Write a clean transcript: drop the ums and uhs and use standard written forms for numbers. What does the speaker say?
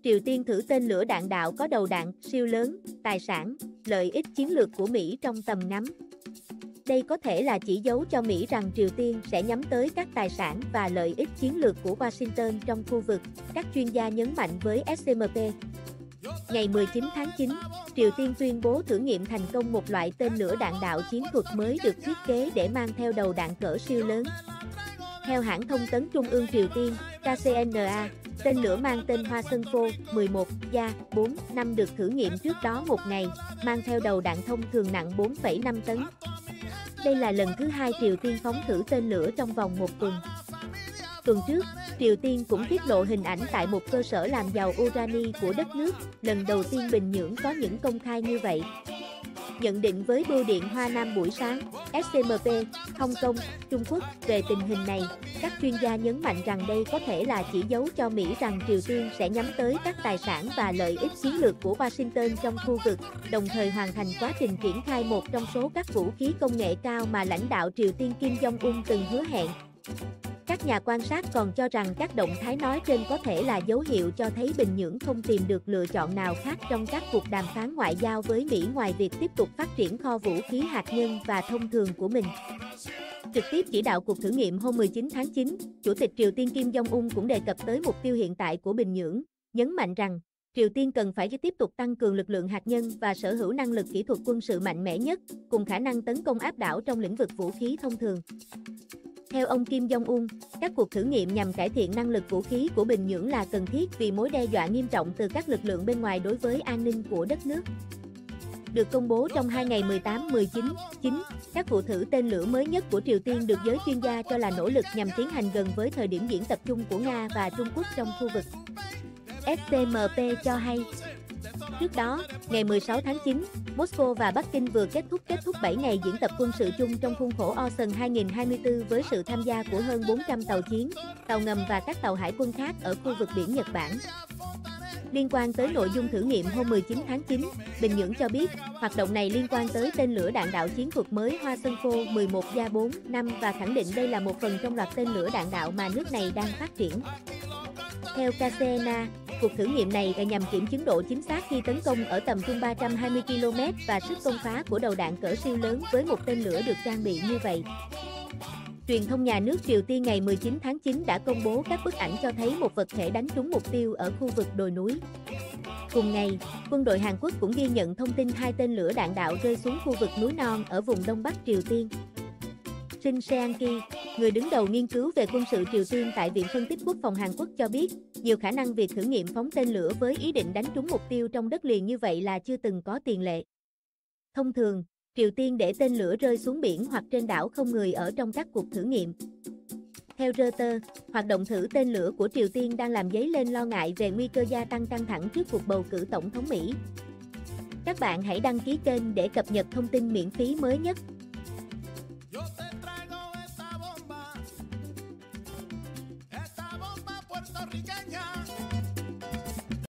Triều Tiên thử tên lửa đạn đạo có đầu đạn siêu lớn, tài sản, lợi ích chiến lược của Mỹ trong tầm ngắm. Đây có thể là chỉ dấu cho Mỹ rằng Triều Tiên sẽ nhắm tới các tài sản và lợi ích chiến lược của Washington trong khu vực, các chuyên gia nhấn mạnh với SMP. Ngày 19 tháng 9, Triều Tiên tuyên bố thử nghiệm thành công một loại tên lửa đạn đạo chiến thuật mới được thiết kế để mang theo đầu đạn cỡ siêu lớn. Theo hãng thông tấn Trung ương Triều Tiên, KCNA, tên lửa mang tên Hwasong 11 Ja-4 5 được thử nghiệm trước đó một ngày, mang theo đầu đạn thông thường nặng 4,5 tấn. Đây là lần thứ hai Triều Tiên phóng thử tên lửa trong vòng một tuần. Tuần trước, Triều Tiên cũng tiết lộ hình ảnh tại một cơ sở làm giàu urani của đất nước, lần đầu tiên Bình Nhưỡng có những công khai như vậy. Nhận định với Bưu điện Hoa Nam buổi sáng, SMP, Hong Kong, Trung Quốc về tình hình này, các chuyên gia nhấn mạnh rằng đây có thể là chỉ dấu cho Mỹ rằng Triều Tiên sẽ nhắm tới các tài sản và lợi ích chiến lược của Washington trong khu vực, đồng thời hoàn thành quá trình triển khai một trong số các vũ khí công nghệ cao mà lãnh đạo Triều Tiên Kim Jong-un từng hứa hẹn. Các nhà quan sát còn cho rằng các động thái nói trên có thể là dấu hiệu cho thấy Bình Nhưỡng không tìm được lựa chọn nào khác trong các cuộc đàm phán ngoại giao với Mỹ ngoài việc tiếp tục phát triển kho vũ khí hạt nhân và thông thường của mình. Trực tiếp chỉ đạo cuộc thử nghiệm hôm 19 tháng 9, Chủ tịch Triều Tiên Kim Jong-un cũng đề cập tới mục tiêu hiện tại của Bình Nhưỡng, nhấn mạnh rằng Triều Tiên cần phải tiếp tục tăng cường lực lượng hạt nhân và sở hữu năng lực kỹ thuật quân sự mạnh mẽ nhất, cùng khả năng tấn công áp đảo trong lĩnh vực vũ khí thông thường. Theo ông Kim Jong-un, các cuộc thử nghiệm nhằm cải thiện năng lực vũ khí của Bình Nhưỡng là cần thiết vì mối đe dọa nghiêm trọng từ các lực lượng bên ngoài đối với an ninh của đất nước. Được công bố trong hai ngày 18-19/9, các vụ thử tên lửa mới nhất của Triều Tiên được giới chuyên gia cho là nỗ lực nhằm tiến hành gần với thời điểm diễn tập chung của Nga và Trung Quốc trong khu vực. STMP cho hay. Trước đó, ngày 16 tháng 9, Moscow và Bắc Kinh vừa kết thúc 7 ngày diễn tập quân sự chung trong khuôn khổ Ocean 2024 với sự tham gia của hơn 400 tàu chiến, tàu ngầm và các tàu hải quân khác ở khu vực biển Nhật Bản. Liên quan tới nội dung thử nghiệm hôm 19 tháng 9, Bình Nhưỡng cho biết, hoạt động này liên quan tới tên lửa đạn đạo chiến thuật mới Hwasong 11 Ja-4 5 và khẳng định đây là một phần trong loạt tên lửa đạn đạo mà nước này đang phát triển. Theo KCNA, cuộc thử nghiệm này nhằm kiểm chứng độ chính xác khi tấn công ở tầm trung 320 km và sức công phá của đầu đạn cỡ siêu lớn với một tên lửa được trang bị như vậy. Truyền thông nhà nước Triều Tiên ngày 19 tháng 9 đã công bố các bức ảnh cho thấy một vật thể đánh trúng mục tiêu ở khu vực đồi núi. Cùng ngày, quân đội Hàn Quốc cũng ghi nhận thông tin 2 tên lửa đạn đạo rơi xuống khu vực núi non ở vùng Đông Bắc Triều Tiên. Shin Seang-ki, người đứng đầu nghiên cứu về quân sự Triều Tiên tại Viện Phân tích Quốc phòng Hàn Quốc cho biết, nhiều khả năng việc thử nghiệm phóng tên lửa với ý định đánh trúng mục tiêu trong đất liền như vậy là chưa từng có tiền lệ. Thông thường, Triều Tiên để tên lửa rơi xuống biển hoặc trên đảo không người ở trong các cuộc thử nghiệm. Theo Reuters, hoạt động thử tên lửa của Triều Tiên đang làm dấy lên lo ngại về nguy cơ gia tăng căng thẳng trước cuộc bầu cử tổng thống Mỹ. Các bạn hãy đăng ký kênh để cập nhật thông tin miễn phí mới nhất. Puertorriqueña.